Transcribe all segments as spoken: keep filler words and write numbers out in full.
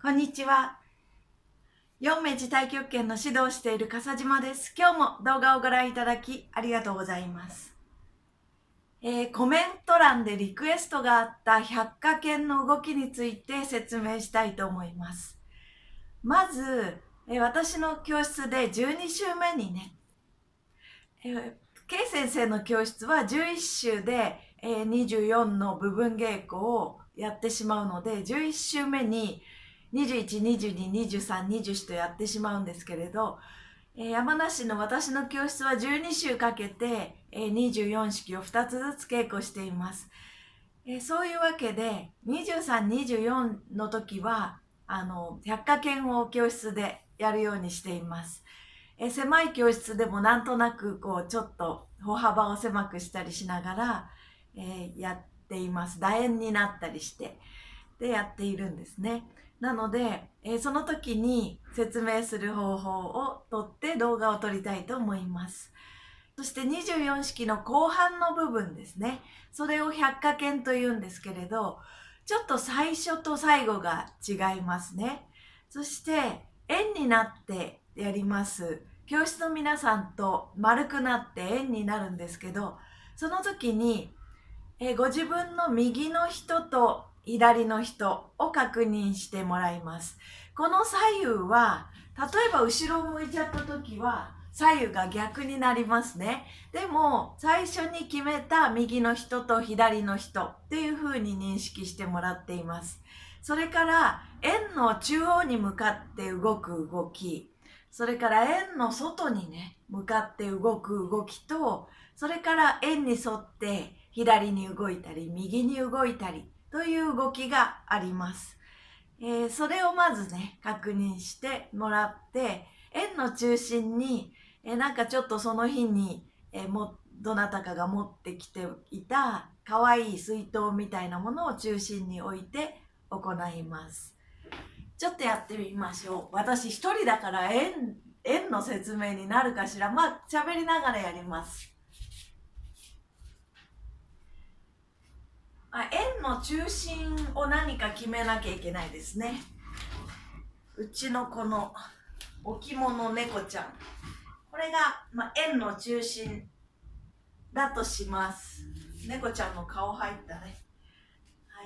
こんにちは。よん名自太極拳の指導をしている笠島です。今日も動画をご覧いただきありがとうございます。えー、コメント欄でリクエストがあった百科拳の動きについて説明したいと思います。まず、えー、私の教室でじゅうに週目にね、えー、K 先生の教室はじゅういち週で、えー、にじゅうよんの部分稽古をやってしまうので、じゅういち週目ににじゅういち、にじゅうに、にじゅうさん、にじゅうよんとやってしまうんですけれど、えー、山梨の私の教室はじゅうに週かけて、えー、にじゅうよん式をふたつずつ稽古しています。えー、そういうわけでにじゅうさん、にじゅうよんの時はあの百科拳を教室でやるようにしています。えー、狭い教室でもなんとなくこうちょっと歩幅を狭くしたりしながら、えー、やっています。楕円になったりしてでやっているんですね。なので、えー、その時に説明する方法をとって動画を撮りたいと思います。そしてにじゅうよん式の後半の部分ですね。それを百科拳というんですけれど、ちょっと最初と最後が違いますね。そして円になってやります。教室の皆さんと丸くなって円になるんですけど、その時に、えー、ご自分の右の人と左の人を確認してもらいます。この左右は、例えば後ろを向いちゃった時は左右が逆になりますね。でも最初に決めた右の人と左の人っていう風に認識してもらっています。それから円の中央に向かって動く動き、それから円の外にね向かって動く動きと、それから円に沿って左に動いたり右に動いたりという動きがあります。えー、それをまずね確認してもらって、円の中心に、えー、なんかちょっとその日に、えー、もどなたかが持ってきていたかわいい水筒みたいなものを中心に置いて行います。ちょっとやってみましょう。私一人だから円、円の説明になるかしら。まあ喋りながらやります。あ、円の中心を何か決めなきゃいけないですね。うちのこの置物猫ちゃん、これが、まあ、円の中心だとします。猫ちゃんの顔入ったね。はい。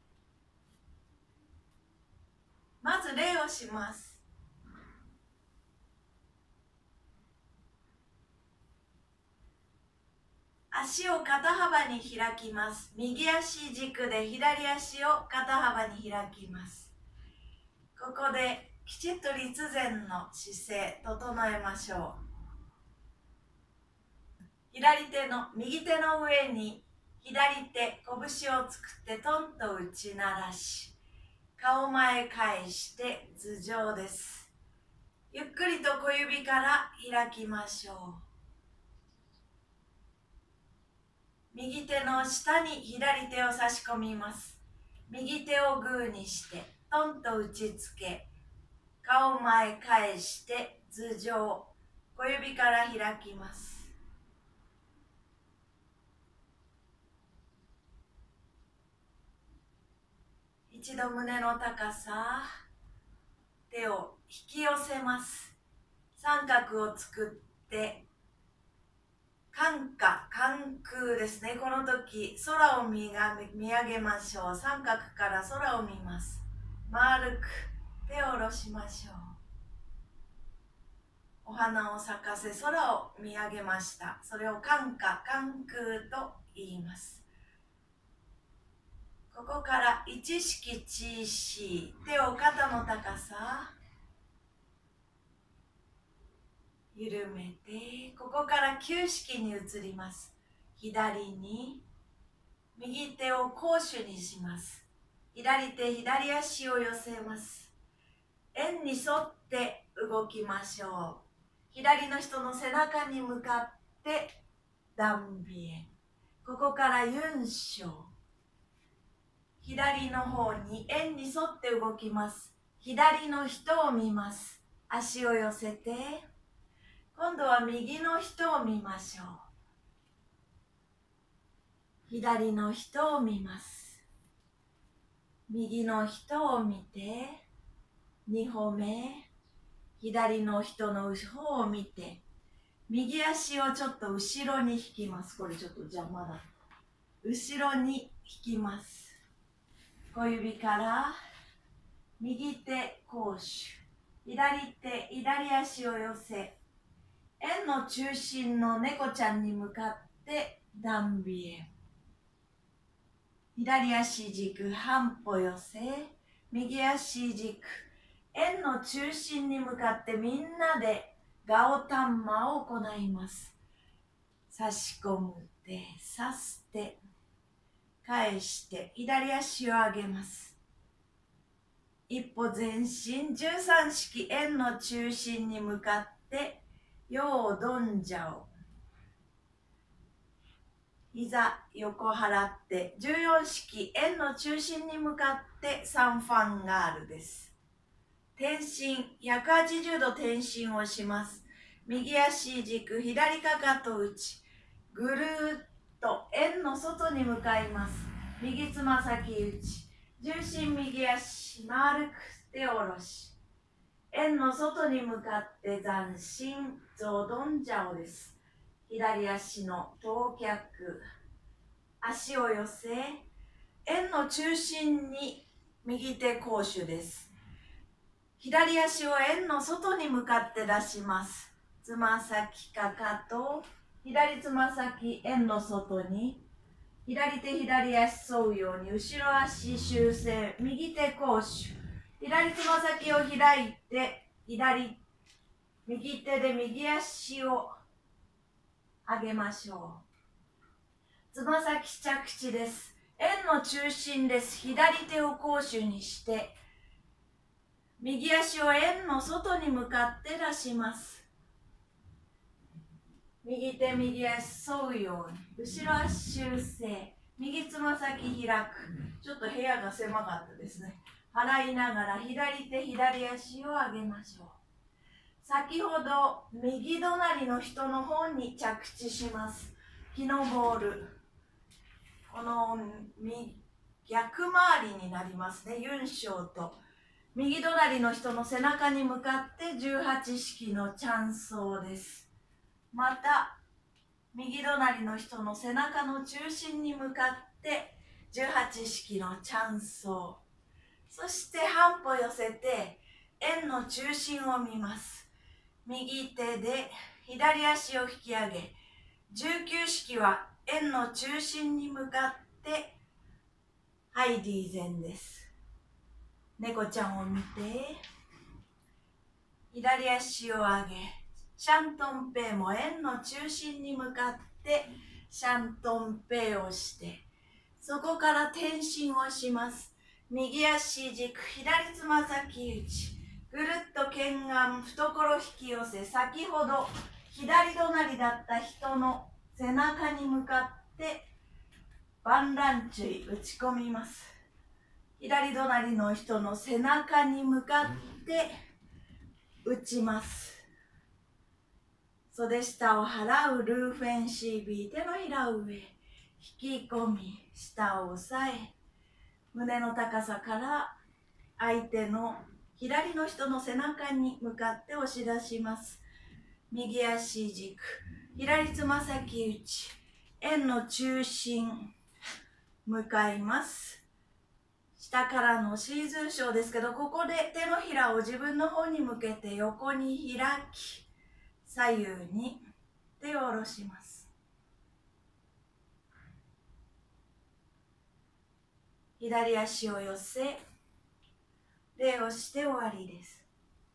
まず礼をします。足を肩幅に開きます。右足軸で左足を肩幅に開きます。ここできちっと立前の姿勢整えましょう。左手の右手の上に左手拳を作ってトンと打ち鳴らし、顔前返して頭上です。ゆっくりと小指から開きましょう。右手の下に左手を差し込みます。右手をグーにしてトンと打ちつけ、顔前返して頭上、小指から開きます。一度胸の高さ、手を引き寄せます。三角を作って感化、関空ですね。この時空を見が見上げましょう。三角から空を見ます。丸く手を下ろしましょう。お花を咲かせ空を見上げました。それを感化、関空と言います。ここから一式小しい手を肩の高さ緩めて、ここから九式に移ります。左に右手を攻守にします。左手左足を寄せます。円に沿って動きましょう。左の人の背中に向かってダンビエン、ここからユンショウ、左の方に円に沿って動きます。左の人を見ます。足を寄せて、今度は右の人を見ましょう。左の人を見ます。右の人を見て、 に歩目、左の人の方を見て、右足をちょっと後ろに引きます。これちょっと邪魔だ。後ろに引きます。小指から右手攻守、左手、左足を寄せ、円の中心の猫ちゃんに向かって段尾へ。左足軸半歩寄せ、右足軸、円の中心に向かってみんなでガオタンマを行います。差し込む手、刺す手、返して左足を上げます。一歩前進、じゅうさん式円の中心に向かってヨードンジャオ。膝横払ってじゅうよん式円の中心に向かってサンファンガールです。転身、ひゃくはちじゅうど転身をします。右足軸、左かかと内、ぐるーっと円の外に向かいます。右つま先内、重心右足、丸く手下ろし。円の外に向かって斬新、ゾドンジャオです。左足の頭脚、足を寄せ、円の中心に右手攻守です。左足を円の外に向かって出します。つま先かかと、左つま先円の外に、左手左足沿うように後ろ足修正、右手攻守、左つま先を開いて、左、右手で右足を上げましょう。つま先着地です。円の中心です。左手を攻守にして、右足を円の外に向かって出します。右手右足沿うように、後ろ足修正、右つま先開く。ちょっと部屋が狭かったですね。払いながら左手左足を上げましょう。先ほど右隣の人の方に着地します。木のボール、この逆回りになりますね。ユンショウと右隣の人の背中に向かってじゅうはち式のチャンソーです。また右隣の人の背中の中心に向かってじゅうはち式のチャンソー。そして半歩寄せて円の中心を見ます。右手で左足を引き上げ、じゅうきゅう式は円の中心に向かってハイディー前です。猫ちゃんを見て、左足を上げ、シャントンペイも円の中心に向かってシャントンペイをして、そこから転身をします。右足軸、左つま先内、ぐるっと剣眼、懐引き寄せ、先ほど左隣だった人の背中に向かってバンランチュイ打ち込みます。左隣の人の背中に向かって打ちます。袖下を払うルーフェンシービー、手のひらを上、引き込み、下を押さえ、胸の高さから相手の左の人の背中に向かって押し出します。右足軸、左つま先内、円の中心、向かいます。下からのシーズンショーですけど、ここで手のひらを自分の方に向けて横に開き、左右に手を下ろします。左足を寄せ、礼をして終わりです。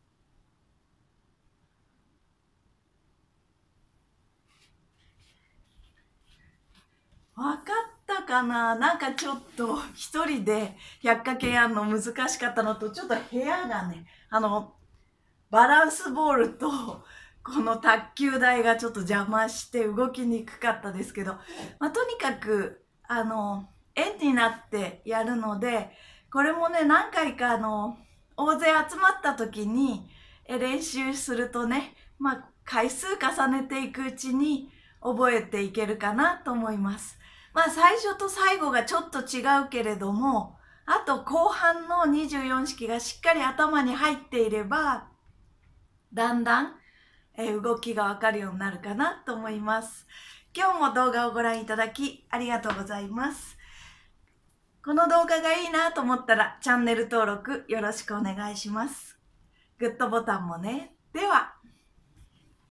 わかったかな。なんかちょっと一人で百掛けやるの難しかったのと、ちょっと部屋がね、あのバランスボールとこの卓球台がちょっと邪魔して動きにくかったですけど、まあ、とにかくあの円になってやるので、これもね、何回かあの大勢集まった時に練習するとね、まあ、回数重ねていくうちに覚えていけるかなと思います。まあ、最初と最後がちょっと違うけれども、 あと後半のにじゅうよん式がしっかり頭に入っていれば、だんだんえ動きがわかるようになるかなと思います。今日も動画をご覧いただきありがとうございます。この動画がいいなと思ったらチャンネル登録よろしくお願いします。グッドボタンもね。では。